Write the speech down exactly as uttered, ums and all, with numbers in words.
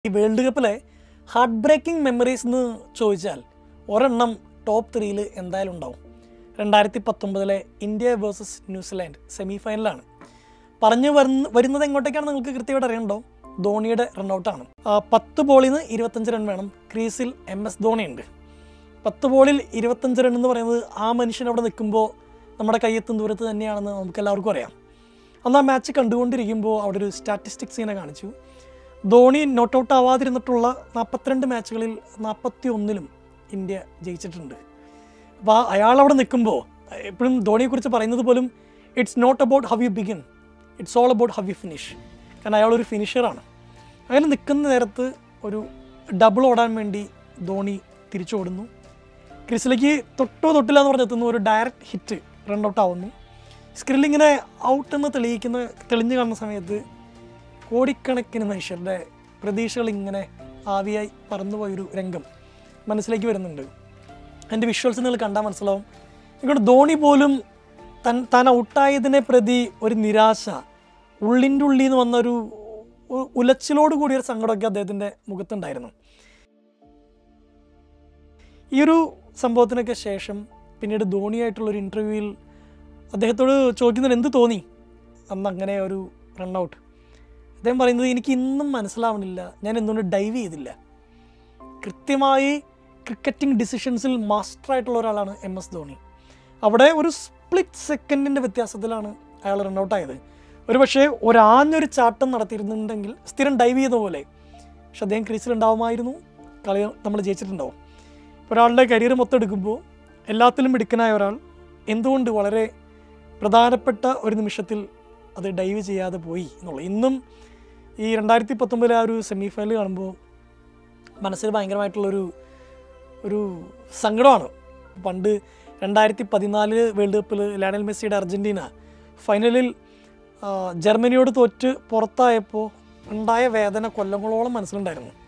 ഈ വേൾഡ് കപ്പിലെ heart breaking memories എന്ന് ചോദിച്ചാൽ ഒരെണ്ണം ടോപ്പ് ത്രീയിൽ എന്തായാലും ഉണ്ടാവും. രണ്ടായിരത്തി പത്തൊമ്പതിലെ ഇന്ത്യ വേഴ്സസ് ന്യൂസിലാൻഡ് സെമി ഫൈനലാണ്. പറഞ്ഞു വരുന്ന വരുന്നത് എങ്ങോട്ടേക്കാണ് നിങ്ങൾക്ക് കൃത്യമായിട്ട് അറിയണ്ടോ? ധോണിയുടെ റൺഔട്ടാണ്. പത്ത് ബോളിൽ നിന്ന് ഇരുപത്തഞ്ച് റൺ വേണം. ക്രീസിൽ എം എസ് ധോണിയുണ്ട്. പത്ത് ബോളിൽ ഇരുപത്തഞ്ച് റൺ എന്ന് പറയുന്നത് ആ മനുഷ്യൻ അവിടെ നിൽക്കുമ്പോൾ നമ്മുടെ കയ്യെത്തും ദൂരത്ത് തന്നെയാണെന്ന് നമുക്ക് എല്ലാവർക്കും അറിയാം. അന്ന് ആ മാച്ച് കണ്ടുകൊണ്ടിരിക്കുമ്പോൾ അവിടെ ഒരു സ്റ്റാറ്റിസ്റ്റിക്സ് ഇങ്ങനെ കാണിച്ചു. ധോണി നോട്ട് ഔട്ട് ആവാതിരുന്നിട്ടുള്ള നാൽപ്പത്തിരണ്ട് മാച്ചുകളിൽ നാൽപ്പത്തി ഒന്നിലും ഇന്ത്യ ജയിച്ചിട്ടുണ്ട്. അപ്പോൾ അയാളവിടെ നിൽക്കുമ്പോൾ എപ്പോഴും ധോണിയെക്കുറിച്ച് പറയുന്നത് പോലും it's not about how you begin, it's all about how you finish. കാരണം അയാളൊരു ഫിനിഷറാണ്. അങ്ങനെ നിൽക്കുന്ന നേരത്ത് ഒരു ഡബിൾ ഓടാൻ വേണ്ടി ധോണി തിരിച്ചോടുന്നു. ക്രിസിലേക്ക് തൊട്ടോ തൊട്ടില്ല എന്ന് പറഞ്ഞെത്തുന്നു. ഒരു ഡയറക്റ്റ് ഹിറ്റ് റൺ ഔട്ട് ആവുന്നു. സ്ക്രില്ലിങ്ങനെ ഔട്ടെന്ന് തെളിയിക്കുന്ന തെളിഞ്ഞു കാണുന്ന സമയത്ത് കോടിക്കണക്കിന് മനുഷ്യരുടെ പ്രതീക്ഷകൾ ഇങ്ങനെ ആവിയായി പറന്നുപോയൊരു രംഗം മനസ്സിലേക്ക് വരുന്നുണ്ട്. എൻ്റെ വിഷ്വൽസ് നിങ്ങൾ കണ്ടാൽ മനസ്സിലാവും. ഇങ്ങോട്ട് ധോണി പോലും തൻ താൻ ഔട്ടായതിനെ പ്രതി ഒരു നിരാശ, ഉള്ളിൻ്റെ ഉള്ളിൽ നിന്ന് വന്നൊരു ഉലച്ചിലോട് കൂടിയൊരു സങ്കടമൊക്കെ അദ്ദേഹത്തിൻ്റെ മുഖത്തുണ്ടായിരുന്നു. ഈ ഒരു സംഭവത്തിനൊക്കെ ശേഷം പിന്നീട് ധോണിയായിട്ടുള്ളൊരു ഇൻ്റർവ്യൂവിൽ അദ്ദേഹത്തോട് ചോദിക്കുന്നതിന് എന്ത് തോന്നി അന്ന് അങ്ങനെ ഒരു റൺ ഔട്ട്. അദ്ദേഹം പറയുന്നത്, എനിക്ക് ഇന്നും മനസ്സിലാവണില്ല ഞാൻ എന്തുകൊണ്ട് ഡൈവ് ചെയ്തില്ല. കൃത്യമായി ക്രിക്കറ്റിംഗ് ഡിസിഷൻസിൽ മാസ്റ്ററായിട്ടുള്ള ഒരാളാണ് എം എസ് ധോണി. അവിടെ ഒരു സ്പ്ലിറ്റ് സെക്കൻഡിൻ്റെ വ്യത്യാസത്തിലാണ് അയാൾ റൺ ഔട്ടായത്. ഒരു പക്ഷേ ഒരാഞ്ഞൊരു ചാട്ടം നടത്തിയിരുന്നുണ്ടെങ്കിൽ സ്ഥിരം ഡൈവ് ചെയ്ത പോലെ പക്ഷെ അദ്ദേഹം ക്രീസിലുണ്ടാവുമായിരുന്നു, കളി നമ്മൾ ജയിച്ചിട്ടുണ്ടാവും. ഒരാളുടെ കരിയർ മൊത്തം എടുക്കുമ്പോൾ എല്ലാത്തിലും മിടുക്കനായ ഒരാൾ എന്തുകൊണ്ട് വളരെ പ്രധാനപ്പെട്ട ഒരു നിമിഷത്തിൽ അത് ഡൈവ് ചെയ്യാതെ പോയി എന്നുള്ളത് ഇന്നും ഈ രണ്ടായിരത്തി പത്തൊമ്പതിലെ ആ ഒരു സെമി ഫൈനൽ കാണുമ്പോൾ മനസ്സിൽ ഭയങ്കരമായിട്ടുള്ളൊരു ഒരു സങ്കടമാണ്. പണ്ട് രണ്ടായിരത്തി പതിനാല് വേൾഡ് കപ്പിൽ ലയണൽ മെസ്സിയുടെ അർജൻറ്റീന ഫൈനലിൽ ജർമ്മനിയോട് തോറ്റ് പുറത്തായപ്പോൾ ഉണ്ടായ വേദന കൊല്ലങ്ങളോളം മനസ്സിലുണ്ടായിരുന്നു.